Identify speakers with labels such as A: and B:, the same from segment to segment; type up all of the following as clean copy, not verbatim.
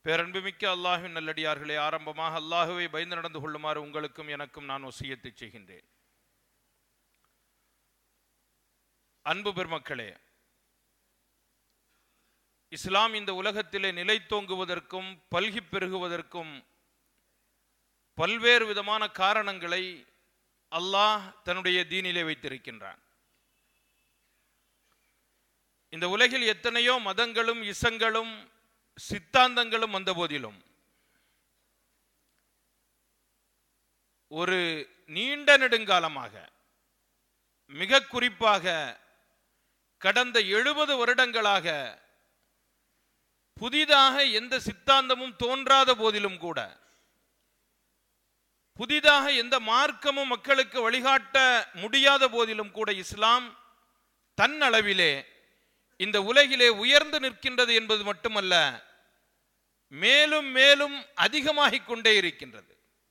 A: பேரன்புமிக்க அல்லாஹ்வின் நல்லடியார்களே, ஆரம்பமாக அல்லாஹுவை பயந்து நடந்து கொள்ளுமாறு உங்களுக்கும் எனக்கும் நான் வசியத்தை செய்கின்றேன். அன்பு பெருமக்களே, இஸ்லாம் இந்த உலகத்திலே நிலைத்தோங்குவதற்கும் பல்கி பெருகுவதற்கும் பல்வேறு விதமான காரணங்களை அல்லாஹ் தன்னுடைய தீனிலே வைத்திருக்கின்றான். இந்த உலகில் எத்தனையோ மதங்களும் இசங்களும் சித்தாந்தங்களும் வந்த போதிலும் ஒரு நீண்ட நெடுங்காலமாக, மிக குறிப்பாக கடந்த 70 வருடங்களாக புதிதாக எந்த சித்தாந்தமும் தோன்றாத போதிலும் கூட, புதிதாக எந்த மார்க்கமும் மக்களுக்கு வழிகாட்ட முடியாத போதிலும் கூட, இஸ்லாம் தன் அளவிலே இந்த உலகிலே உயர்ந்து நிற்கின்றது என்பது மட்டுமல்ல, மேலும் மேலும் அதிகமாகிக் கொண்டே இருக்கின்றது.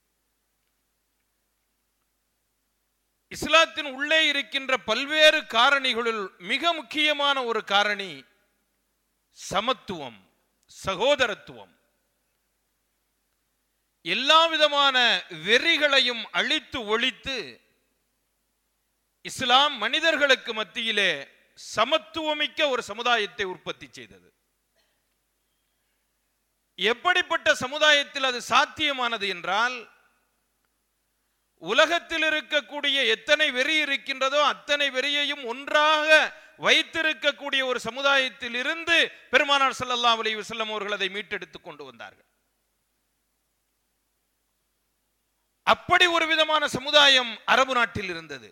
A: இஸ்லாத்தின் உள்ளே இருக்கின்ற பல்வேறு காரணிகளுள் மிக முக்கியமான ஒரு காரணி சமத்துவம், சகோதரத்துவம். எல்லா விதமான வெறிகளையும் அழித்து ஒழித்து இஸ்லாம் மனிதர்களுக்கு மத்தியிலே சமத்துவமிக்க ஒரு சமுதாயத்தை உற்பத்தி செய்தது. எப்படிப்பட்ட சமுதாயத்தில் அது சாத்தியமானது என்றால், உலகத்தில் இருக்கக்கூடிய எத்தனை வெறி இருக்கின்றதோ அத்தனை வெறியையும் ஒன்றாக வைத்திருக்கக்கூடிய ஒரு சமுதாயத்தில் இருந்து பெருமானார் ஸல்லல்லாஹு அலைஹி வஸல்லம் அவர்கள் அதை மீட்டெடுத்துக் கொண்டு வந்தார்கள். அப்படி ஒரு விதமான சமுதாயம் அரபு நாட்டில் இருந்தது.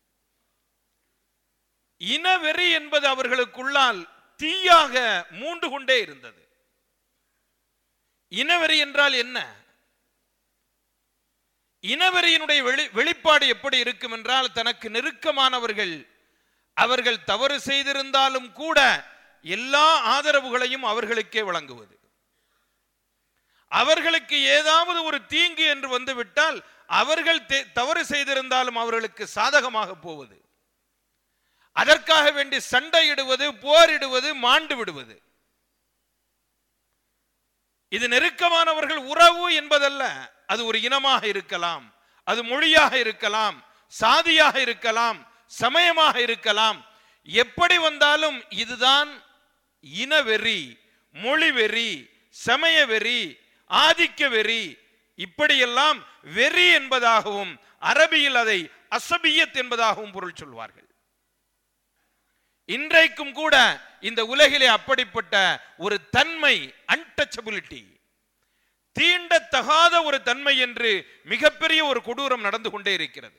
A: இனவெறி என்பது அவர்களுக்குள்ளால் தீயாக மூண்டு கொண்டே இருந்தது. இனவெறி என்றால் என்ன? இனவெறியினுடைய வெளிப்பாடு எப்படி இருக்கும் என்றால், தனக்கு நெருக்கமானவர்கள் அவர்கள் தவறு செய்திருந்தாலும் கூட எல்லா ஆதரவுகளையும் அவர்களுக்கே வழங்குவது, அவர்களுக்கு ஏதாவது ஒரு தீங்கு என்று வந்துவிட்டால் அவர்கள் தவறு செய்திருந்தாலும் அவர்களுக்கு சாதகமாக போவது, அதற்காக வேண்டி சண்டையிடுவது, போரிடுவது, மாண்டு விடுவது. இது நெருக்கமானவர்கள் உறவு என்பதல்ல. அது ஒரு இனமாக இருக்கலாம், அது மொழியாக இருக்கலாம், சாதியாக இருக்கலாம், சமயமாக இருக்கலாம். எப்படி வந்தாலும் இதுதான் இனவெறி, மொழிவெறி, சமய வெறி, ஆதிக்க வெறி. இப்படியெல்லாம் வெறி என்பதாகவும் அரபியில் அதை அசபியத் என்பதாகவும் பொருள் சொல்வார்கள். இன்றைக்கும் கூட இந்த உலகிலே அப்படிப்பட்ட ஒரு தன்மை, அன்டச்சபிலிட்டி, தீண்டத்தகாத ஒரு தன்மை என்று மிகப்பெரிய ஒரு கொடூரம் நடந்து கொண்டே இருக்கிறது.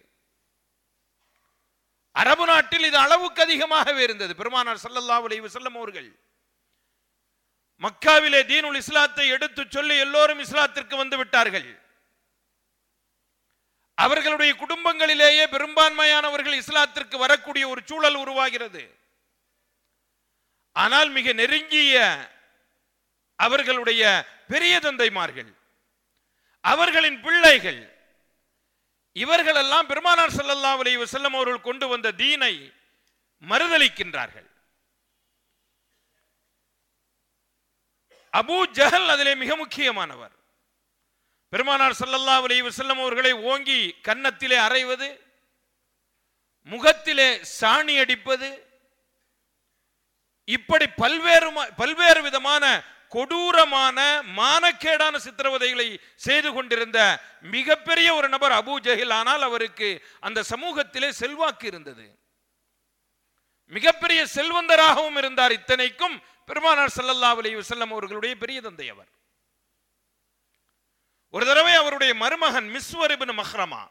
A: அரபு நாட்டில் இது அளவுக்கு அதிகமாகவே இருந்தது. பெருமானார் ஸல்லல்லாஹு அலைஹி வஸல்லம் அவர்கள் மக்காவிலே தீனுல் இஸ்லாத்தை எடுத்து சொல்லி எல்லோரும் இஸ்லாத்திற்கு வந்து விட்டார்கள். அவர்களுடைய குடும்பங்களிலேயே பெரும்பான்மையானவர்கள் இஸ்லாத்திற்கு வரக்கூடிய ஒரு சூழல் உருவாகிறது. ஆனால் மிக நெருங்கிய அவர்களுடைய பெரிய தந்தைமார்கள், அவர்களின் பிள்ளைகள், இவர்களெல்லாம் பெருமானார் ஸல்லல்லாஹு அலைஹி வஸல்லம் அவர்கள் கொண்டு வந்த தீனை மறுதலிக்கின்றார்கள். அபூ ஜஹல் அதிலே மிக முக்கியமானவர். பெருமானார் ஸல்லல்லாஹு அலைஹி வஸல்லம் அவர்களை ஓங்கி கன்னத்திலே அறைவது, முகத்திலே சாணி அடிப்பது, இப்படி பல்வேறு விதமான கொடூரமான மானக்கேடான சித்திரவதைகளை செய்து கொண்டிருந்த மிகப்பெரிய ஒரு நபர் அபூ ஜஹல். ஆனால் அவருக்கு அந்த சமூகத்திலே செல்வாக்கு இருந்தது, மிகப்பெரிய செல்வந்தராகவும் இருந்தார். இத்தனைக்கும் பெருமானார் ஸல்லல்லாஹு அலைஹி வஸல்லம் அவர்களுடைய பெரிய தந்தை அவர். ஒரு தடவை அவருடைய மருமகன் மிஸ்வர் இப்னு மஹ்ரமா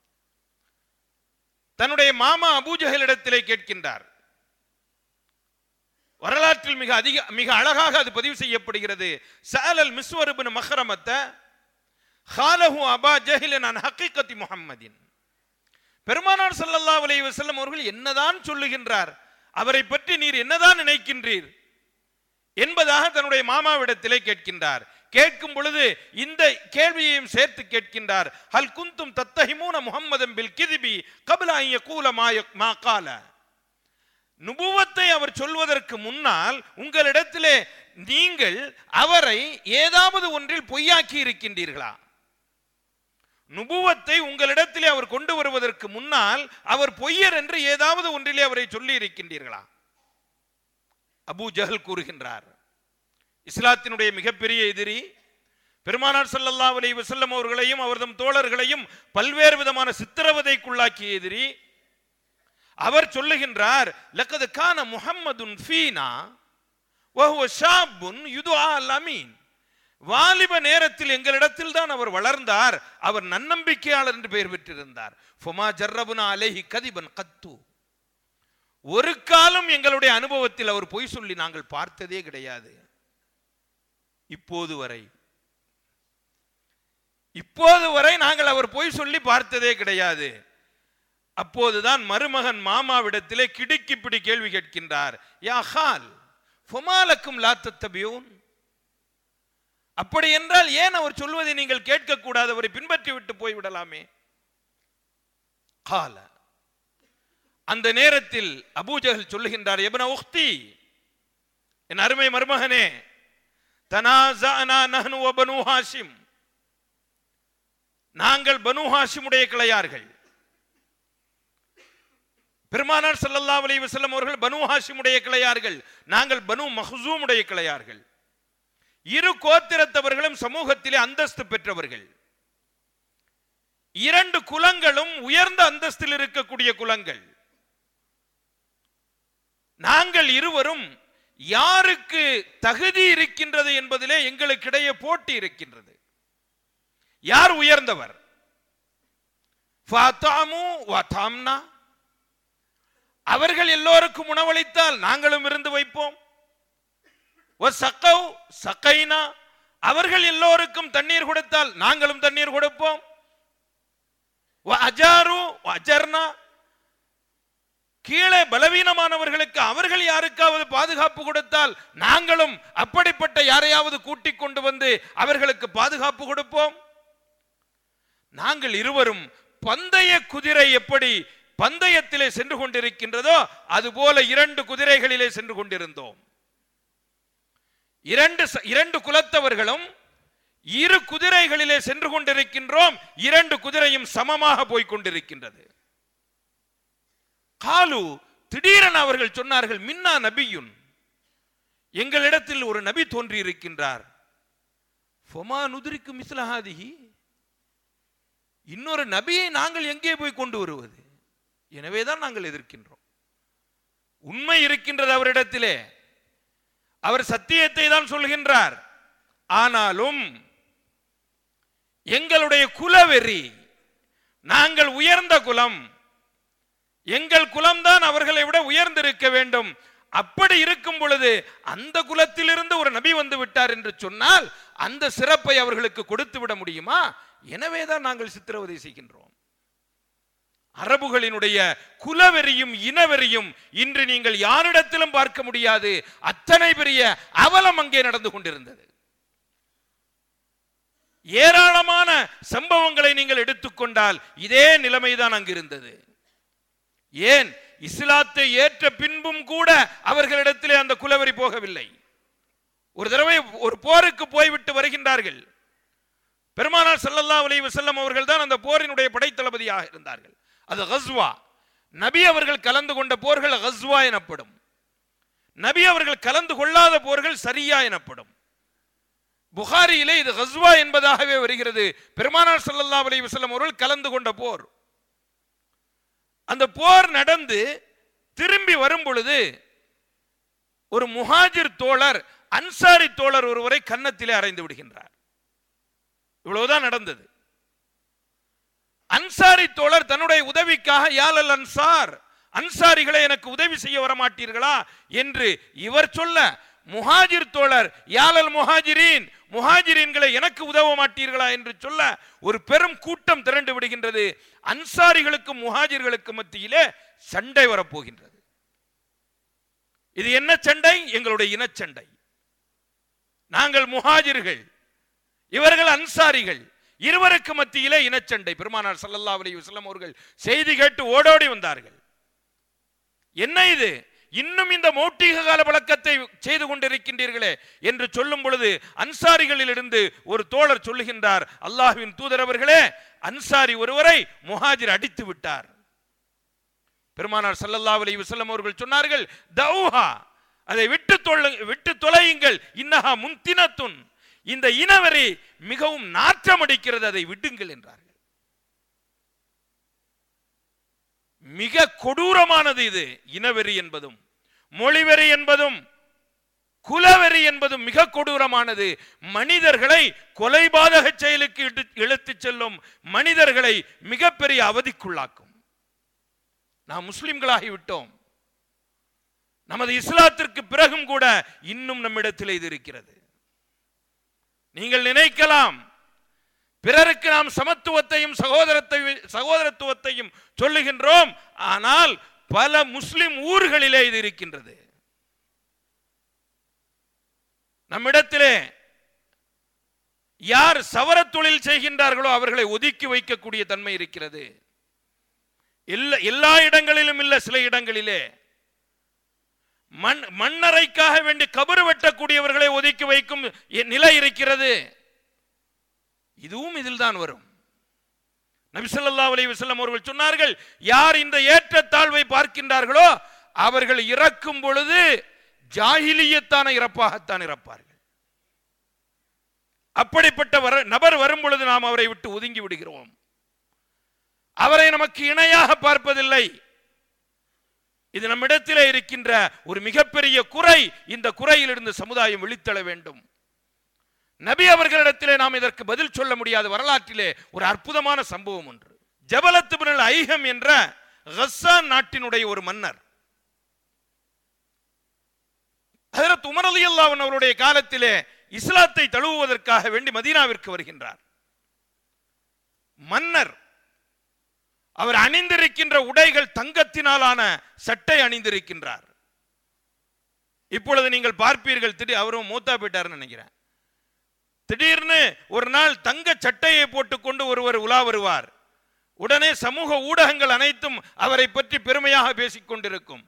A: தன்னுடைய மாமா அபூ ஜஹலிடத்திலே கேட்கின்றார். வரலாற்றில் மிக அழகாக அது பதிவு செய்யப்படுகிறது. சஅலல் மிஸ்வர் இப்னு மஹ்ரமத காலஹு அபா ஜஹிலன் அன் ஹகீகத்தி முஹம்மதின். பெருமானார் ஸல்லல்லாஹு அலைஹி வஸல்லம் அவர்கள் என்னதான் சொல்லுகின்றார், அவரை பற்றி நீர் என்னதான் நினைக்கின்றீர் என்பதாக தன்னுடைய மாமாவிடத்திலே கேட்கின்றார். கேட்கும் பொழுது இந்த கேள்வியையும் சேர்த்து கேட்கின்றார். ஹல் குந்தும் தத்தஹிமூன முஹம்மதன் பில் கிதிபி கப்ல அன் யகூல மா கால. நுபுவத்தை அவர் சொல்வதற்கு முன்னால் உங்களிடத்திலே நீங்கள் அவரை ஏதாவது ஒன்றில் பொய்யாக்கி இருக்கின்றீர்களா? நுபுவத்தை உங்களிடத்திலே அவர் கொண்டு வருவதற்கு முன்னால் அவர் பொய்யர் என்று ஏதாவது ஒன்றிலே அவரை சொல்லி இருக்கின்றீர்களா? அபூ ஜஹல் கூறுகின்றார், இஸ்லாத்தினுடைய மிகப்பெரிய எதிரி, பெருமானார் ஸல்லல்லாஹு அலைஹி வஸல்லம் அவர்களையும் அவர்தம் தோழர்களையும் பல்வேறு விதமான சித்திரவதைக்குள்ளாக்கிய எதிரி. அவர் சொல்லுகின்றார், லக்கத் கான முஹம்மதுன் ஃபீனா வஹுவ ஷாபுன் யுதுஆ அல் அமீன். வாலிப நேரத்தில் எங்களிடத்தில் தான் அவர் வளர்ந்தார், அவர் நன்னம்பிக்கையாளர் என்று பெயர் பெற்றிருந்தார். ஃபமா ஜர்ரபுனா அலைஹி கதிபன் கத்து. ஒரு காலம் எங்களுடைய அனுபவத்தில் அவர் பொய் சொல்லி நாங்கள் பார்த்ததே கிடையாது. இப்போது வரை நாங்கள் அவர் பொய் சொல்லி பார்த்ததே கிடையாது. அப்போதுதான் மருமகன் மாமாவிடத்திலே கிடுக்கிப்பிடி கேள்வி கேட்கின்றார், யா ஹால் ஃபமாலக்கும் லா தத்தபியூன். அப்படி என்றால் ஏன் அவர் சொல்வதை நீங்கள் கேட்க கூடாது, அவரை பின்பற்றி விட்டு போய்விடலாமே? கால, அந்த நேரத்தில் அபூ ஜஹல் சொல்லுகின்றார், இப்ன உக்தி, என் அருமை மருமகனே, தனாஸஅனா நஹ்னு வ பனூ ஹாஷிம், நாங்கள் பனூ ஹாஷிமுடைய கிளையார்கள். பெருமானார் ஸல்லல்லாஹு அலைஹி வஸல்லம் அவர்கள் பனூ ஹாஷிமுடைய கிளையார்கள், நாங்கள் பனூ மஹ்சூமுடைய கிளையார்கள். இரு கோத்திரத்தவர்களும் சமூகத்திலே அந்தஸ்து பெற்றவர்கள். இரண்டு குலங்களும் உயர்ந்த அந்தஸ்தில் இருக்கக்கூடிய குலங்கள். நாங்கள் இருவரும் யாருக்கு தகுதி இருக்கின்றது என்பதிலே எங்களுக்கிடையே போட்டி இருக்கின்றது. யார் உயர்ந்தவர்? அவர்கள் எல்லோருக்கும் உணவளித்தால் நாங்களும் இருந்து வைப்போம். அவர்கள் எல்லோருக்கும் தண்ணீர் கொடுத்தால் நாங்களும் தண்ணீர் கொடுப்போம். கீழே பலவீனமானவர்களுக்கு அவர்கள் யாருக்காவது பாதுகாப்பு கொடுத்தால் நாங்களும் அப்படிப்பட்ட யாரையாவது கூட்டிக் கொண்டு வந்து அவர்களுக்கு பாதுகாப்பு கொடுப்போம். நாங்கள் இருவரும் பந்தய குதிரை எப்படி பந்தயத்திலே சென்று கொண்டிருக்கின்றதோ அதுபோல இரண்டு குதிரைகளிலே சென்று கொண்டிருந்தோம். இரண்டு குலத்தவர்களும் இரு குதிரைகளிலே சென்று கொண்டிருக்கின்றோம். இரண்டு குதிரையும் சமமாக போய்கொண்டிருக்கின்றது. காலு, திடீரென அவர்கள் சொன்னார்கள், மின்னா நபியுன், எங்களிடத்தில் ஒரு நபி தோன்றி இருக்கின்றார். ஃபமா நுத்ரிக்கு மிஸ்ல ஹாதிஹி, இன்னொரு நபியை நாங்கள் எங்கே போய் கொண்டு வருவது? எனவேதான் நாங்கள் எதிர்க்கின்றோம். உண்மை இருக்கின்றது அவரிடத்திலே, அவர் சத்தியத்தை தான் சொல்கின்றார். ஆனாலும் எங்களுடைய குலவெறி, நாங்கள் உயர்ந்த குலம், எங்கள் குலம்தான் அவர்களை விட உயர்ந்திருக்க வேண்டும். அப்படி இருக்கும் பொழுது அந்த குலத்திலிருந்து ஒரு நபி வந்து விட்டார் என்று சொன்னால் அந்த சிறப்பை அவர்களுக்கு கொடுத்து விட முடியுமா? எனவேதான் நாங்கள் சித்திரவதை செய்கின்றோம். அரபுகளினுடைய குலவெறியும் இனவெறியும் இன்று நீங்கள் யாரிடத்திலும் பார்க்க முடியாது. அத்தனை பெரிய அவலம் அங்கே நடந்து கொண்டிருந்தது. ஏராளமான சம்பவங்களை நீங்கள் எடுத்துக்கொண்டால் இதே நிலைமைதான் அங்கிருந்தது. ஏன் இஸ்லாத்தை ஏற்ற பின்பும் கூட அவர்களிடத்திலே அந்த குலவெறி போகவில்லை. ஒரு தடவை ஒரு போருக்கு போய்விட்டு வருகின்றார்கள். பெருமானார் ஸல்லல்லாஹு அலைஹி வஸல்லம் அவர்கள் தான் அந்த போரினுடைய படைத்தளபதியாக இருந்தார்கள். அது கஸ்வா. நபி அவர்கள் கலந்து கொண்ட போர்கள் கஸ்வா எனப்படும். நபி அவர்கள் கலந்து கொள்ளாத போர்கள் சரியா எனப்படும். புகாரியிலே இது கஸ்வா என்பதாகவே வருகிறது. பெருமானார் ஸல்லல்லாஹு அலைஹி வஸல்லம் அவர்கள் கலந்து கொண்ட போர். அந்த போர் நடந்து திரும்பி வரும் பொழுது ஒரு முஹாஜிர் தோழர் அன்சாரி தோழர் ஒருவரை கன்னத்திலே அறைந்து விடுகின்றார். இவ்வளவுதான் நடந்தது. அன்சாரி தோழர் தன்னுடைய உதவிக்காக யாலல் அன்சார், அன்சாரிகளை எனக்கு உதவி செய்ய வர மாட்டீர்களா என்று இவர் சொல்ல, முஹாஜிர் தோழர் யாலல் முஹாஜிரீன், முஹாஜிரீன்களை எனக்கு உதவ மாட்டீர்களா என்று சொல்ல ஒரு பெரும் கூட்டம் திரண்டு விடுகின்றது. அன்சாரிகளுக்கும் முஹாஜிர்களுக்கும் மத்தியிலே சண்டை வரப்போகின்றது. இது என்ன சண்டை? எங்களுடைய இனச்சண்டை. நாங்கள் முஹாஜிர்கள், இவர்கள் அன்சாரிகள், இருவருக்கு மத்தியிலே இனச்சண்டை. பெருமானார் ஸல்லல்லாஹு அலைஹி வஸல்லம் அவர்கள் செய்தி கேட்டு ஓடோடி வந்தார்கள். என்ன இது? இன்னும் இந்த மௌட்டிக கால பழக்கத்தை செய்து கொண்டிருக்கின்றீர்களே என்று சொல்லும் பொழுது அன்சாரிகளில் இருந்து ஒரு தோழர் சொல்லுகின்றார், அல்லாஹ்வின் தூதர் அவர்களே, அன்சாரி ஒருவரை முஹாஜிர் அடித்து விட்டார். பெருமானார் ஸல்லல்லாஹு அலைஹி வஸல்லம் அவர்கள் சொன்னார்கள், தௌஹா, அதை விட்டு தொலையுங்கள், இன்னஹா முன்தினத்துன், இந்த இனவெறி மிகவும் நாற்றம் அடிக்கிறது, அதை விடுங்கள் என்றார்கள். மிக கொடூரமானது இது. இனவெறி என்பதும் மொழிவெறி என்பதும் குலவெறி என்பதும் மிக கொடூரமானது. மனிதர்களை கொலைபாதக செயலுக்கு இழுத்துச் செல்லும், மனிதர்களை மிகப்பெரிய அவதிக்குள்ளாக்கும். நாம் முஸ்லிம்களாகிவிட்டோம். நமது இஸ்லாத்திற்கு பிறகும் கூட இன்னும் நம்மிடத்தில் இது இருக்கிறது. நீங்கள் நினைக்கலாம் பிறருக்கு நாம் சமத்துவத்தையும் சகோதரத்துவத்தையும் சொல்லுகின்றோம், ஆனால் பல முஸ்லிம் ஊர்களிலே இது இருக்கின்றது. நம்மிடத்திலே யார் சவர தொழில் செய்கின்றார்களோ அவர்களை ஒதுக்கி வைக்கக்கூடிய தன்மை இருக்கிறது. எல்லா இடங்களிலும் இல்ல, சில இடங்களிலே மண்ணறைக்காக வேண்டி கபறு வெட்டக்கூடியவர்களை ஒதுக்கி வைக்கும் நிலை இருக்கிறது. இதுவும் இதில் தான் வரும். நபி ஸல்லல்லாஹு அலைஹி வஸல்லம் அவர்கள் சொன்னார்கள், யார் இந்த ஏற்றத்தாழ்வை பார்க்கின்றார்களோ அவர்கள் இறக்கும் பொழுது ஜாஹிலியத்தான இறப்பாகத்தான் இறப்பார்கள். அப்படிப்பட்ட நபர் வரும் பொழுது நாம் அவரை விட்டு ஒதுங்கி விடுகிறோம். அவரை நமக்கு இணையாக பார்ப்பதில்லை. இது நம்மிடத்திலே இருக்கின்ற ஒரு மிகப்பெரிய குறை. இந்த குறையிலிருந்து சமுதாயம் விழித்தெழ வேண்டும். நபி அவர்களிடத்திலே நாம் இதற்கு பதில் சொல்ல முடியாத வரலாற்றிலே ஒரு அற்புதமான சம்பவம் ஒன்று. ஜபலத் இப்னுல் ஐஹம் என்ற கஸ்ஸான் நாட்டினுடைய ஒரு மன்னர் ஹஜ்ரத் உமர் ரலியல்லாஹு அன்ஹு அவருடைய காலத்திலே இஸ்லாத்தை தழுவுவதற்காக வேண்டி மதீனாவிற்கு வருகின்றார். மன்னர் அவர் அணிந்திருக்கின்ற உடைகள் தங்கத்தினாலான சட்டை அணிந்திருக்கின்றார். இப்பொழுது நீங்கள் பார்ப்பீர்கள், அவரும் மூத்தா போயிட்டார்னு நினைக்கிறேன், திடீர்னு ஒரு நாள் தங்க சட்டையை போட்டுக்கொண்டு ஒருவர் உலா வருவார். உடனே சமூக ஊடகங்கள் அனைத்தும் அவரை பற்றி பெருமையாக பேசிக் கொண்டிருக்கும்.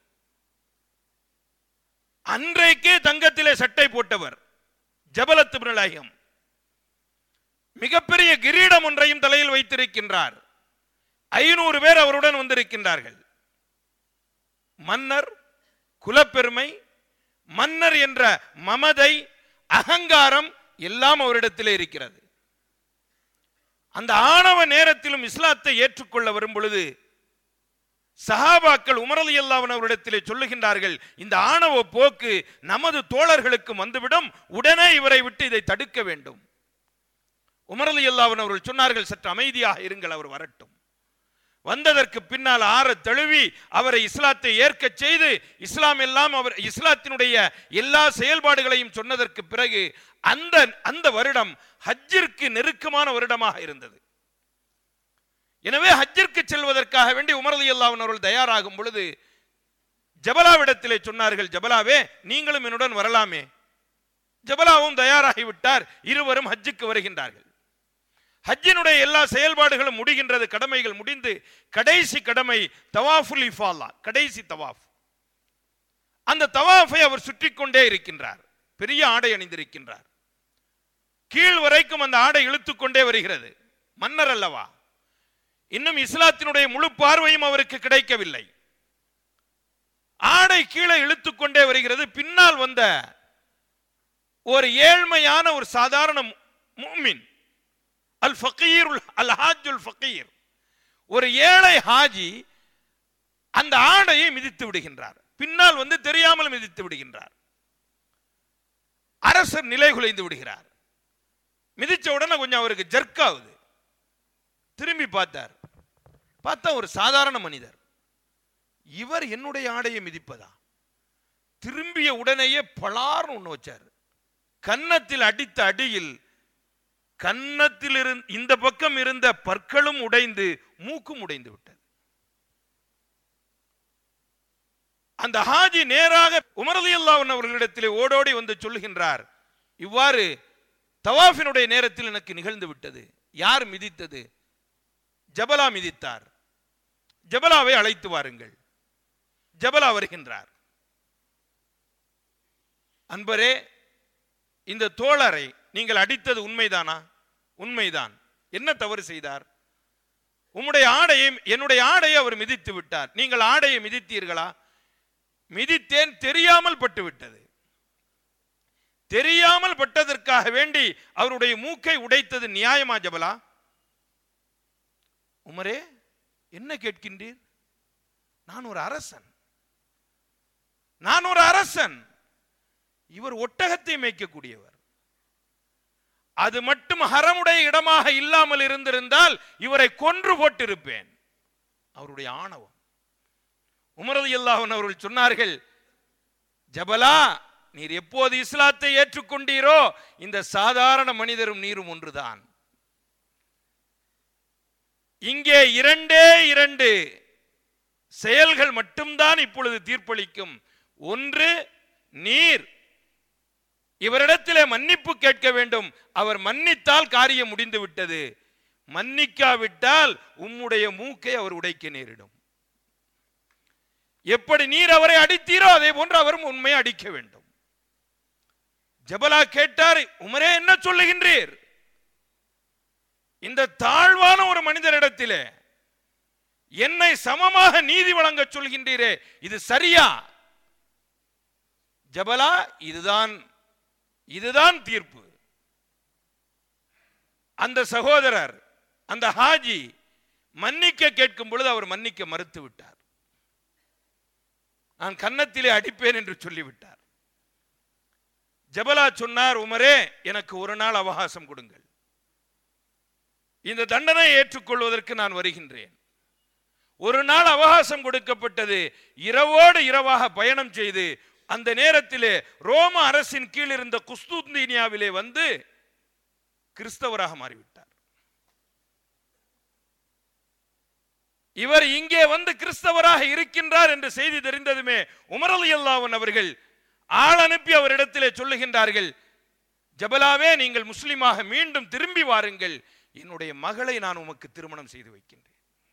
A: அன்றைக்கே தங்கத்திலே சட்டை போட்டவர் ஜபலத் இப்னுல் ஐஹம். மிகப்பெரிய கிரீடம் ஒன்றையும் தலையில் வைத்திருக்கின்றார். 500 பேர் அவருடன் வந்திருக்கின்றார்கள். மன்னர் குலப்பெருமை, மன்னர் என்ற மமதை, அகங்காரம் எல்லாம் அவரிடத்திலே இருக்கிறது. அந்த ஆணவ நேரத்திலும் இஸ்லாத்தை ஏற்றுக்கொள்ள வரும் பொழுது சஹாபாக்கள் உமர் ரலியல்லாஹு அன்ஹு அவரிடத்திலே சொல்லுகின்றார்கள், இந்த ஆணவ போக்கு நமது தோழர்களுக்கு வந்துவிடும், உடனே இவரை விட்டு இதை தடுக்க வேண்டும். உமர் ரலியல்லாஹு அன்ஹு அவர்கள் சொன்னார்கள், சற்று அமைதியாக இருங்கள், அவர் வரட்டும். வந்ததற்கு பின்னால் ஆற தழுவி அவரை இஸ்லாத்தை ஏற்க செய்து இஸ்லாம் எல்லாம் அவர் இஸ்லாத்தினுடைய எல்லா செயல்பாடுகளையும் சொன்னதற்கு பிறகு அந்த வருடம் ஹஜ்ஜிற்கு நெருக்கமான வருடமாக இருந்தது. எனவே ஹஜ்ஜிற்கு செல்வதற்காக வேண்டி உமர் ரலியல்லாஹு அன்ஹு அவர்கள் தயாராகும் பொழுது ஜபலாவிடத்திலே சொன்னார்கள், ஜபலாவே நீங்களும் என்னுடன் வரலாமே. ஜபலாவும் தயாராகிவிட்டார். இருவரும் ஹஜ்ஜுக்கு வருகின்றார்கள். ஹஜ்ஜினுடைய எல்லா செயல்பாடுகளும் முடிகின்றது. கடமைகள் முடிந்து கடைசி கடமை தவாஃபுல் இஃபாலா, கடைசி தவாஃப். அந்த தவாஃபை அவர் சுற்றி கொண்டே இருக்கின்றார். பெரிய ஆடை அணிந்திருக்கின்றார். கீழ் வரைக்கும் அந்த ஆடை இழுத்துக் கொண்டே வருகிறது. மன்னர் அல்லவா, இன்னும் இஸ்லாத்தினுடைய முழு பார்வையும் அவருக்கு கிடைக்கவில்லை. ஆடை கீழே இழுத்துக் கொண்டே வருகிறது. பின்னால் வந்த ஒரு ஏழ்மையான ஒரு சாதாரண முஃமின், அல் ஃபகீர் அல் ஹாஜுல் ஃபகீர், ஒரு ஏழை ஹாஜி அந்த ஆடையை மிதித்து விடுகின்றார். பின்னால் வந்து தெரியாமல் மிதித்து விடுகின்றார். அரசர் நிலை குலைந்து விடுகிறார். மிதிச்ச உடனே கொஞ்சம் அவருக்கு ஜர்க் ஆகுது. திரும்பி பார்த்தா ஒரு சாதாரண மனிதர். இவர் என்னுடைய ஆடையை மிதிப்பதா? திரும்பிய உடனேயே பலார்னு ஒண்ணு வச்சார். கன்னத்தில் அடித்த அடியில் கன்னத்தில் இந்த பக்கம் இருந்த பற்களும் உடைந்து மூக்கும் உடைந்து விட்டது. அந்த ஹாஜி நேராக உமர் ரலியல்லாஹு அன்ஹு அவர்களிடத்திலே ஓடோடி வந்து சொல்லுகின்றார், இவ்வாறு தவாஃபினுடைய நேரத்தில் எனக்கு நிகழ்ந்து விட்டது. யார் மிதித்தது? ஜபலா மிதித்தார். ஜபலாவை அழைத்து வாருங்கள். ஜபலா வருகின்றார். அன்பரே, இந்த தோழரை நீங்கள் அடித்தது உண்மைதானா? உண்மைதான். என்ன தவறு செய்தார்? உம்முடைய ஆடையை, என்னுடைய ஆடையை அவர் மிதித்து விட்டார். நீங்கள் ஆடையை மிதித்தீர்களா? மிதித்தேன், தெரியாமல் பட்டுவிட்டது. தெரியாமல் பட்டதற்காக வேண்டி அவருடைய மூக்கை உடைத்தது நியாயமா ஜபலா? உமரே, என்ன கேட்கின்றீர்? நான் ஒரு அரசன், நான் ஒரு அரசன். இவர் ஒட்டகத்தை மேய்க்கக்கூடியவர். அது மட்டும் ஹரமுடைய இடமாக இல்லாமல் இருந்திருந்தால் இவரை கொன்று போட்டிருப்பேன். அவருடைய ஆணவம். உமர் ரலியல்லாஹு அன்ஹு அவர்கள் சொன்னார்கள், ஜபலா, நீர் எப்போது இஸ்லாத்தை ஏற்றுக்கொண்டீரோ இந்த சாதாரண மனிதரும் நீரும் ஒன்றுதான். இங்கே இரண்டு செயல்கள் மட்டும்தான் இப்பொழுது தீர்ப்பளிக்கும். ஒன்று, நீர் இவரிடத்திலே மன்னிப்பு கேட்க வேண்டும். அவர் மன்னித்தால் காரியம் முடிந்து விட்டது. மன்னிக்காவிட்டால் உம்முடைய மூக்கை அவர் உடைக்க நேரிடும். எப்படி நீர் அவரை அடித்தீரோ அதே போன்று அவரும் உண்மையை அடிக்க வேண்டும். ஜபலா கேட்டார், உமரே என்ன சொல்லுகின்றீர்? இந்த தாழ்வான ஒரு மனிதரிடத்திலே என்னை சமமாக நீதி வழங்க சொல்கின்றீரே, இது சரியா? ஜபலா, இதுதான் தீர்ப்பு. அந்த சகோதரர், அந்த ஹாஜி மன்னிக்க கேட்கும் பொழுது அவர் மன்னிக்க மறுத்து விட்டார். நான் கன்னத்திலே அடிப்பேன் என்று சொல்லிவிட்டார். ஜபலா சொன்னார், உமரே, எனக்கு ஒரு நாள் அவகாசம் கொடுங்கள். இந்த தண்டனை ஏற்றுக்கொள்வதற்கு நான் வருகின்றேன். ஒரு நாள் அவகாசம் கொடுக்கப்பட்டது. இரவோடு இரவாக பயணம் செய்து அந்த நேரத்திலே ரோம அரசின் கீழ் இருந்த குஸ்துன்தீனியாவிலே வந்து கிறிஸ்தவராக மாறிவிட்டார். இவர் இங்கே வந்து கிறிஸ்தவராக இருக்கின்றார் என்று செய்தி தெரிந்ததுமே உமர் ரலியல்லாஹு அன்ஹு அவர்கள் ஆள் அனுப்பி அவரிடத்திலே சொல்லுகின்றார்கள், ஜபலாவே, நீங்கள் முஸ்லிமாக மீண்டும் திரும்பி வாருங்கள். என்னுடைய மகளை நான் உமக்கு திருமணம் செய்து வைக்கின்றேன்.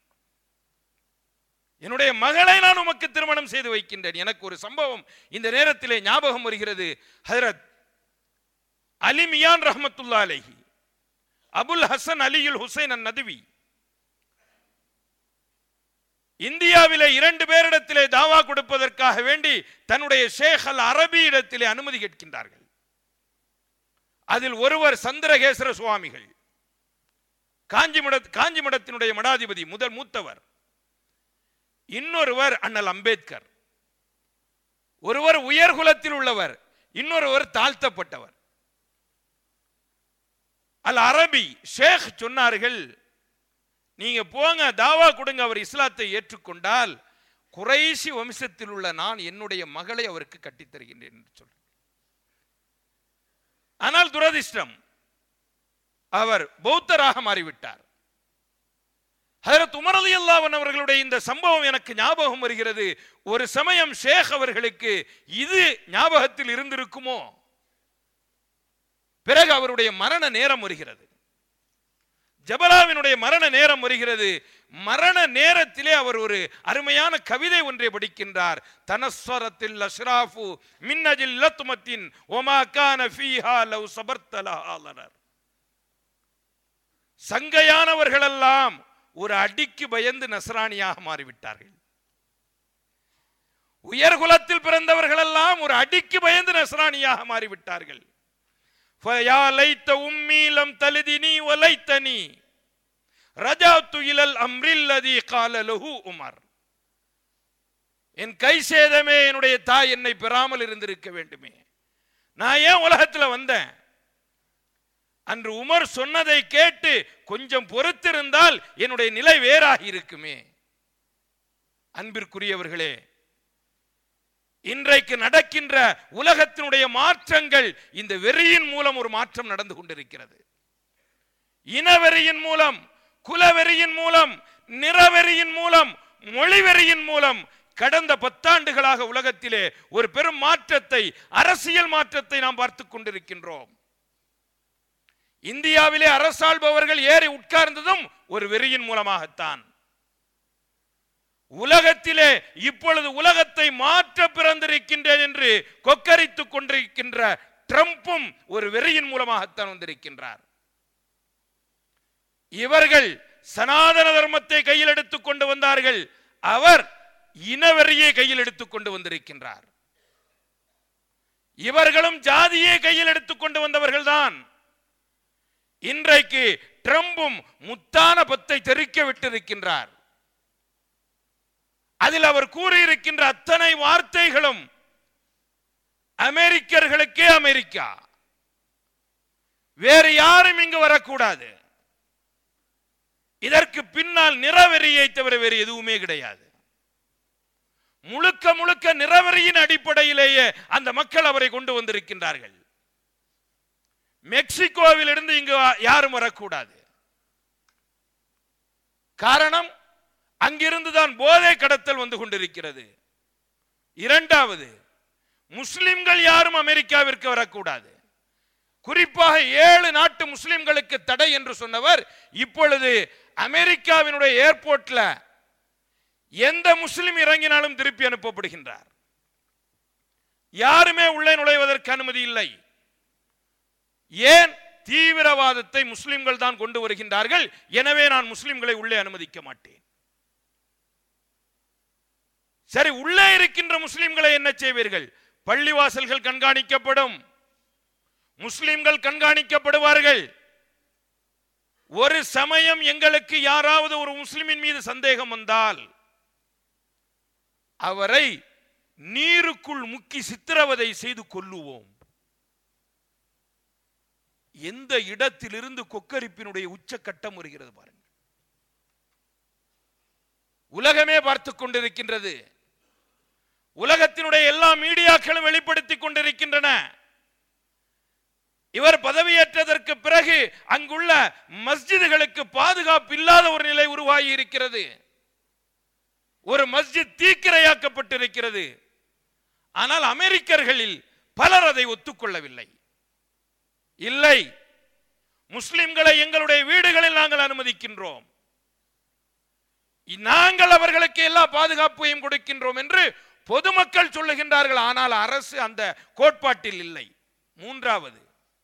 A: என்னுடைய மகளை நான் உமக்கு திருமணம் செய்து வைக்கின்றேன். எனக்கு ஒரு சம்பவம் இந்த நேரத்திலே ஞாபகம் வருகிறது. ஹஜ்ரத் அலி மியான் ரஹ்மத்துல்லாஹி அலைஹி, அபுல் ஹசன் அலியுல் ஹுசைன் அன்-நதுவி இந்தியாவிலே 2 பேரிடத்திலே தாவா கொடுப்பதற்காக வேண்டி தன்னுடைய ஷேக் அல் அரபி இடத்திலே அனுமதி கேட்கின்றார்கள். அதில் ஒருவர் சந்திரகேசர சுவாமிகள், காஞ்சி மடத்தினுடைய மடாதிபதி, முதல் மூத்தவர். இன்னொருவர் அண்ணல் அம்பேத்கர். ஒருவர் உயர்குலத்தில் உள்ளவர், இன்னொருவர் தாழ்த்தப்பட்டவர். அல் அரபி ஷேக் சொன்னார்கள், நீங்க போங்க, தாவா கொடுங்க, அவர் இஸ்லாத்தை ஏற்றுக்கொண்டால் குறைஷி வம்சத்தில் உள்ள நான் என்னுடைய மகளை அவருக்கு கட்டித் தருகின்றேன் என்று சொல்ற. ஆனால் துரதிர்ஷ்டம், அவர் பௌத்தராக மாறிவிட்டார். ஹஜ்ரத் உமர் ரலியல்லாஹு அன்ஹு அவர்களுடைய இந்த சம்பவம் எனக்கு ஞாபகம் வருகிறது. ஒரு சமயம் ஷேக் அவர்களுக்கு இது ஞாபகத்தில் இருந்திருக்குமோ. பிறகு அவருடைய மரண நேரம் வருகிறது. ஜபலாவினுடைய மரண நேரம் வருகிறது. மரண நேரத்திலே அவர் ஒரு அருமையான கவிதை ஒன்றை படிக்கின்றார். தனஸ்வரத்தில் அஷ்ராஃபு மின் அஜில் லத்மத்தின் வமா கான ஃபீஹா லவ் சபர்த லஹாலனர். சங்கையானவர்கள் எல்லாம் ஒரு அடிக்கு பயந்து நஸ்ரானியாக மாறிவிட்டார்கள். உயர்குலத்தில் பிறந்தவர்கள் எல்லாம் ஒரு அடிக்கு பயந்து நஸ்ரானியாக மாறிவிட்டார்கள். ஃபயா லைத உம்மி லம் தலிதினி வலைத்தனி ரஜாத்து இலல் அம்ரில் லதி கால லஹு உமர். என் கை சேதமே, என்னுடைய தாய் என்னை பெறாமல் இருந்திருக்க வேண்டுமே. நான் ஏன் உலகத்தில் வந்தேன்? அன்று உமர் சொன்னதை கேட்டு கொஞ்சம் பொறுத்திருந்தால் என்னுடைய நிலை வேறாகி இருக்குமே. அன்பிற்குரியவர்களே, இன்றைக்கு நடக்கின்ற உலகத்தினுடைய மாற்றங்கள் இந்த வெறியின் மூலம் ஒரு மாற்றம் நடந்து கொண்டிருக்கிறது. இனவெறியின் மூலம், குலவெறியின் மூலம், நிறவெறியின் மூலம், மொழிவெறியின் மூலம் கடந்த 10 ஆண்டுகளாக உலகத்திலே ஒரு பெரும் மாற்றத்தை, அரசியல் மாற்றத்தை நாம் பார்த்துக் கொண்டிருக்கின்றோம். இந்தியாவிலே அரசாள்பவர்கள் ஏறி உட்கார்ந்ததும் ஒரு வெறியின் மூலமாகத்தான். உலகத்திலே இப்பொழுது உலகத்தை மாற்ற பிறந்திருக்கின்றேன் என்று கொக்கரித்துக் கொண்டிருக்கின்ற ட்ரம்பும் ஒரு வெறியின் மூலமாகத்தான் வந்திருக்கின்றார். இவர்கள் சனாதன தர்மத்தை கையில் எடுத்துக் கொண்டு வந்தார்கள், அவர் இனவெறியை கையில் எடுத்துக் கொண்டு வந்திருக்கின்றார். இவர்களும் ஜாதியை கையில் எடுத்துக் கொண்டு வந்தவர்கள் தான். இன்றைக்கு ட்ரம்பும் முத்தான பத்தை தெறிக்க விட்டிருக்கின்றார். அதில் அவர் கூறியிருக்கின்ற அத்தனை வார்த்தைகளும் அமெரிக்கர்களுக்கே அமெரிக்கா, வேறு யாரும் இங்கு வரக்கூடாது. இதற்கு பின்னால் நிறவெறியை தவிர வேறு எதுவுமே கிடையாது. முழுக்க முழுக்க நிறவெறியின் அடிப்படையிலேயே அந்த மக்கள் அவரை கொண்டு வந்திருக்கின்றார்கள். மெக்சிகோவில் இருந்து இங்கு யாரும் வரக்கூடாது. காரணம், அங்கிருந்துதான் போதை கடத்தல் வந்து கொண்டிருக்கிறது. இரண்டாவது, முஸ்லிம்கள் யாரும் அமெரிக்காவிற்கு வரக்கூடாது. குறிப்பாக 7 நாட்டு முஸ்லிம்களுக்கு தடை என்று சொன்னவர் இப்பொழுது அமெரிக்காவினுடைய ஏர்போர்ட்ல எந்த முஸ்லிம் இறங்கினாலும் திருப்பி அனுப்பப்படுகின்றார். யாருமே உள்ளே நுழைவதற்கு அனுமதி இல்லை. ஏன்? தீவிரவாதத்தை முஸ்லிம்கள் தான் கொண்டு வருகின்றார்கள், எனவே நான் முஸ்லிம்களை உள்ளே அனுமதிக்க மாட்டேன். சரி, உள்ளே இருக்கின்ற முஸ்லிம்களை என்ன செய்வீர்கள்? பள்ளிவாசல்கள் கண்காணிக்கப்படும், முஸ்லிம்கள் கண்காணிக்கப்படுவார்கள். ஒரு சமயம் எங்களுக்கு யாராவது ஒரு முஸ்லிமின் மீது சந்தேகம் வந்தால் அவரை நீருக்குள் முக்கி சித்திரவதை செய்து கொல்லுவோம். எந்த இடத்திலிருந்து கொக்கரிப்பினுடைய உச்சக்கட்டம் வருகிறது பாருங்கள். உலகமே பார்த்துக் கொண்டிருக்கின்றது. உலகத்தினுடைய எல்லா மீடியாக்களும் வெளிப்படுத்திக் கொண்டிருக்கின்றன. இவர் பதவியேற்றதற்கு பிறகு அங்குள்ள மஸ்ஜிதுகளுக்கு பாதுகாப்பு இல்லாத ஒரு நிலை உருவாகி இருக்கிறது. ஒரு மஸ்ஜித் தீக்கிரையாக்கப்பட்டிருக்கிறது. ஆனால் அமெரிக்கர்களில் பலர் அதை ஒத்துக்கொள்ளவில்லை. இல்லை, முஸ்லிம்களை எங்களுடைய வீடுகளில் நாங்கள் அனுமதிக்கின்றோம், நாங்கள் அவர்களுக்கு எல்லா பாதுகாப்பையும் கொடுக்கின்றோம் என்று பொதுமக்கள் சொல்லுகின்றார்கள். ஆனால் அரசு அந்த கோட்பாட்டில் இல்லை. மூன்றாவது,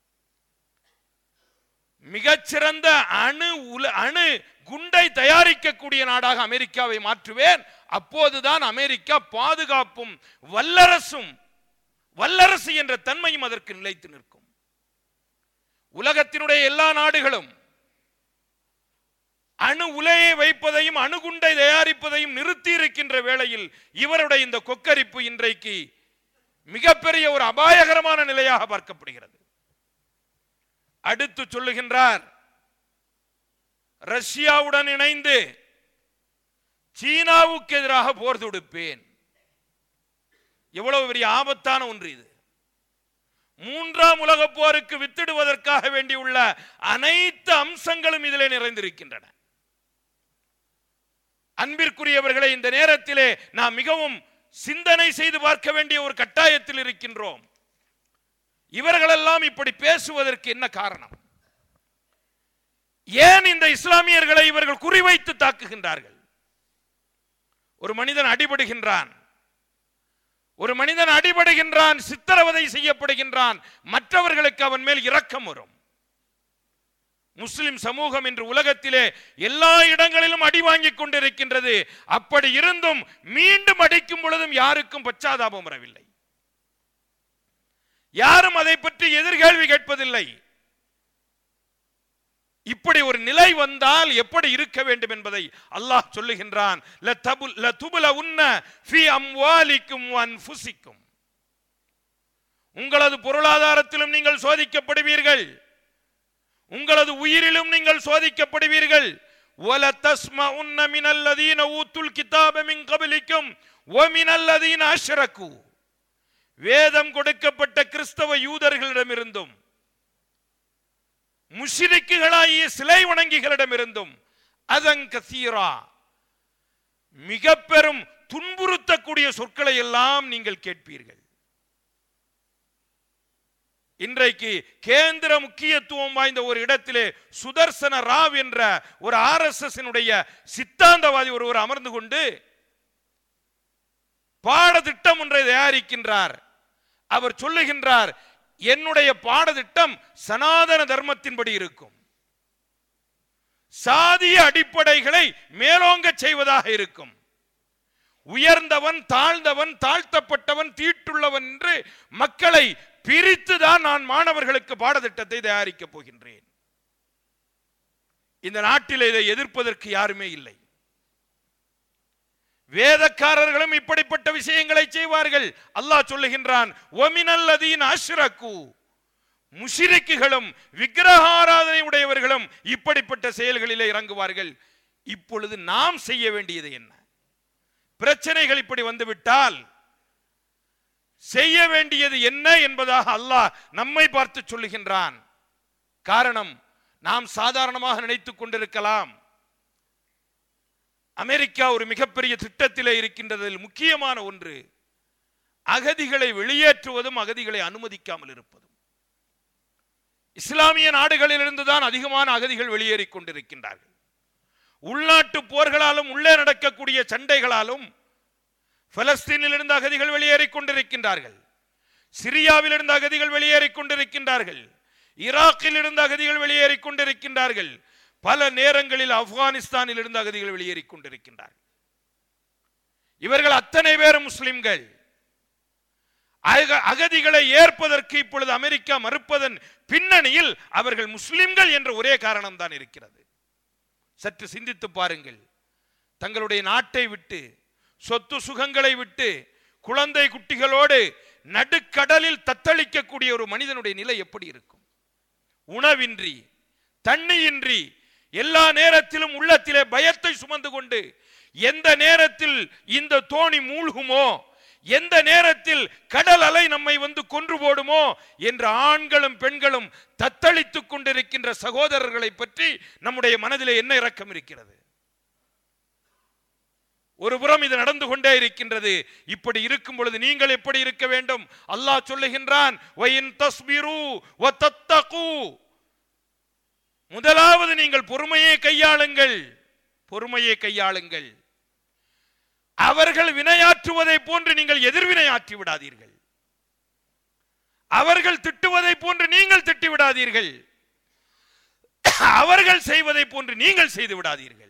A: மிகச்சிறந்த அணு குண்டை தயாரிக்கக்கூடிய நாடாக அமெரிக்காவை மாற்றுவேன், அப்போதுதான் அமெரிக்கா பாதுகாப்பும் வல்லரசு என்ற தன்மையும் அதற்கு நிலைத்து நிற்கும். உலகத்தினுடைய எல்லா நாடுகளும் அணு உலையை வைப்பதையும் அணுகுண்டை தயாரிப்பதையும் நிறுத்தி இருக்கின்ற வேளையில் இவருடைய இந்த கொக்கரிப்பு இன்றைக்கு மிகப்பெரிய ஒரு அபாயகரமான நிலையாக பார்க்கப்படுகிறது. அடுத்து சொல்லுகின்றார், ரஷ்யாவுடன் இணைந்து சீனாவுக்கு எதிராக போர் தொடுப்பேன். எவ்வளவு பெரிய ஆபத்தான ஒன்று இது. 3ஆம் உலக போருக்கு வித்திடுவதற்காக வேண்டியுள்ள அனைத்து அம்சங்களும் இதிலே நிறைந்திருக்கின்றன. அன்பிற்குரியவர்களை, இந்த நேரத்திலே நாம் மிகவும் சிந்தனை செய்து பார்க்க வேண்டிய ஒரு கட்டாயத்தில் இருக்கின்றோம். இவர்களெல்லாம் இப்படி பேசுவதற்கு என்ன காரணம்? ஏன் இந்த இஸ்லாமியர்களை இவர்கள் குறிவைத்து தாக்குகின்றார்கள்? ஒரு மனிதன் அடிபடுகின்றான், சித்திரவதை செய்யப்படுகின்றான், மற்றவர்களுக்கு அவன் மேல் இரக்கம் வரும். முஸ்லிம் சமூகம் இன்று உலகத்திலே எல்லா இடங்களிலும் அடி வாங்கிக் கொண்டிருக்கின்றது. அப்படி இருந்தும் மீண்டும் அடிக்கும் பொழுதும் யாருக்கும் பச்சாதாபம் வரவில்லை. யாரும் அதை பற்றி எதிர்கேள்வி கேட்பதில்லை. இப்படி ஒரு நிலை வந்தால் எப்படி இருக்க வேண்டும் என்பதை அல்லாஹ் சொல்லுகின்றான். உங்களது பொருளாதாரத்திலும் நீங்கள் சோதிக்கப்படுவீர்கள், உங்களது உயிரிலும் நீங்கள் சோதிக்கப்படுவீர்கள். வேதம் கொடுக்கப்பட்ட கிறிஸ்தவ யூதர்களிடமிருந்தும் முஷ்ரிக்குகளாகிய சிலை வணங்கிகளிடமிருந்தும் அதங்கசீரா மிக பெரும் துன்புறுத்தக்கூடிய சொற்களை எல்லாம் நீங்கள் கேட்பீர்கள். இன்றைக்கு கேந்திர முக்கியத்துவம் வாய்ந்த ஒரு இடத்திலே சுதர்சன ராவ் என்ற ஒரு RSS சித்தாந்தவாதி ஒருவர் அமர்ந்து கொண்டு பாடத்திட்டம் ஒன்றை தயாரிக்கின்றார். அவர் சொல்லுகின்றார், என்னுடைய பாடத்திட்டம் சனாதன தர்மத்தின்படி இருக்கும், சாதிய அடிப்படைகளை மேலோங்க செய்வதாக இருக்கும், உயர்ந்தவன் தாழ்ந்தவன் தாழ்த்தப்பட்டவன் தீட்டுள்ளவன் என்று மக்களை பிரித்துதான் நான் மாணவர்களுக்கு பாடத்திட்டத்தை தயாரிக்கப் போகின்றேன். இந்த நாட்டில் இதை எதிர்ப்பதற்கு யாருமே இல்லை. வேதக்காரர்களும் இப்படிப்பட்ட விஷயங்களை செய்வார்கள். அல்லாஹ் சொல்லுகின்றான், ஒமினல்லதீன அஷ்ரகு, முஷ்ரிக்குகளும் விக்கிரக ஆராதனை உடையவர்களும் இப்படிப்பட்ட செயல்களிலே இறங்குவார்கள். இப்பொழுது நாம் செய்ய வேண்டியது என்ன? பிரச்சனைகள் இப்படி வந்துவிட்டால் செய்ய வேண்டியது என்ன என்பதாக அல்லாஹ் நம்மை பார்த்து சொல்லுகின்றான். காரணம், நாம் சாதாரணமாக நினைத்துக் கொண்டிருக்கலாம். அமெரிக்கா ஒரு மிகப்பெரிய திட்டத்திலே இருக்கின்றதில் முக்கியமான ஒன்று அகதிகளை வெளியேற்றுவதும் அகதிகளை அனுமதிக்காமல் இருப்பதும். இஸ்லாமிய நாடுகளில் இருந்துதான் அதிகமான அகதிகள் வெளியேறிக் கொண்டிருக்கின்றார்கள். உள்நாட்டு போர்களாலும் உள்ளே நடக்கக்கூடிய சண்டைகளாலும் பலஸ்தீனில் இருந்து அகதிகள் வெளியேறிக் கொண்டிருக்கின்றார்கள், சிரியாவில் இருந்து அகதிகள் வெளியேறிக் கொண்டிருக்கின்றார்கள், ஈராக்கில் இருந்து அகதிகள் வெளியேறிக் கொண்டிருக்கின்றார்கள், பல நேரங்களில் ஆப்கானிஸ்தானில் இருந்து அகதிகள் வெளியேறிக் கொண்டிருக்கின்றார்கள். இவர்கள் அத்தனை பேரும் முஸ்லிம்கள். அகதிகளை ஏற்பதற்கு இப்பொழுது அமெரிக்கா மறுப்பதன் பின்னணியில் அவர்கள் முஸ்லிம்கள் என்ற ஒரே காரணம் தான் இருக்கிறது. சற்று சிந்தித்து பாருங்கள். தங்களுடைய நாட்டை விட்டு, சொத்து சுகங்களை விட்டு, குழந்தை குட்டிகளோடு நடுக்கடலில் தத்தளிக்கக்கூடிய ஒரு மனிதனுடைய நிலை எப்படி இருக்கும்? உணவின்றி, தண்ணியின்றி, எல்லா நேரத்திலும் உள்ளத்திலே பயத்தை சுமந்து கொண்டு, எந்த நேரத்தில் இந்த தோணி மூழ்குமோ, எந்த நேரத்தில் கடல் அலை நம்மை வந்து கொன்று போடுமோ என்ற ஆண்களும் பெண்களும் தத்தளித்துக் கொண்டிருக்கின்ற சகோதரர்களை பற்றி நம்முடைய மனதிலே என்ன இரக்கம் இருக்கிறது? ஒரு புறம் இது நடந்து கொண்டே இருக்கின்றது. இப்படி இருக்கும் பொழுது நீங்கள் எப்படி இருக்க வேண்டும்? அல்லாஹ் சொல்லுகின்றான், முதலாவது நீங்கள் பொறுமையை கையாளுங்கள், பொறுமையை கையாளுங்கள். அவர்கள் வினையாற்றுவதை போன்று நீங்கள் எதிர்வினையாற்றி விடாதீர்கள். அவர்கள் திட்டுவதை போன்று நீங்கள் திட்டி விடாதீர்கள். அவர்கள் செய்வதை போன்று நீங்கள் செய்து விடாதீர்கள்.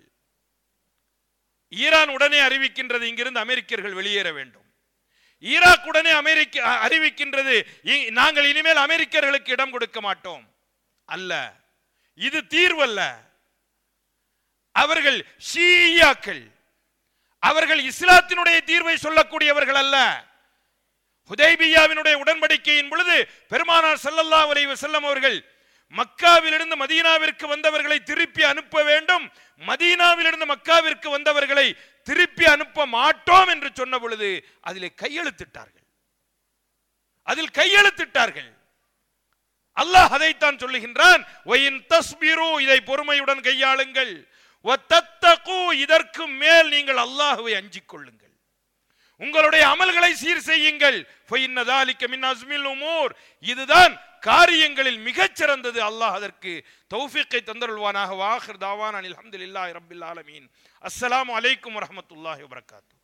A: ஈரான் உடனே அறிவிக்கின்றது, இங்கிருந்து அமெரிக்கர்கள் வெளியேற வேண்டும். ஈராக் உடனே அறிவிக்கின்றது, நாங்கள் இனிமேல் அமெரிக்கர்களுக்கு இடம் கொடுக்க மாட்டோம். அல்ல, இது தீர்வல்ல. அவர்கள் ஷியாக்கள், அவர்கள் இஸ்லாத்தினுடைய தீர்வை சொல்லக்கூடியவர்கள் அல்ல. ஹுதைபியாவினுடைய உடன்படிக்கையின் பொழுது பெருமானார் ஸல்லல்லாஹு அலைஹி வஸல்லம் அவர்கள் மக்காவிலிருந்து மதீனாவிற்கு வந்தவர்களை திருப்பி அனுப்ப வேண்டும், மதீனாவிலிருந்து மக்காவிற்கு வந்தவர்களை திருப்பி அனுப்ப மாட்டோம் என்று சொன்ன பொழுது அதிலே கையெழுத்திட்டார்கள். அதில் கையெழுத்திட்டார்கள். அல்லாஹ் அதைத்தான் சொல்லுகின்றான், இதை பொறுமையுடன் கையாளுங்கள், இதற்கு மேல் நீங்கள் அல்லாஹ்வை அஞ்சிக் கொள்ளுங்கள், உங்களுடைய அமல்களை சீர் செய்யுங்கள். இதுதான் காரியங்களில் மிகச் சிறந்தது. அல்லாஹ் அதற்கு தௌஃபீக்கை தந்தருள்வானாக. வாஹிர் தாவானா அல்ஹம்துலில்லாஹி ரப்பில் ஆலமீன். அஸ்ஸலாமு அலைக்கும் வரஹ்மத்துல்லாஹி வபரகாத்துஹு.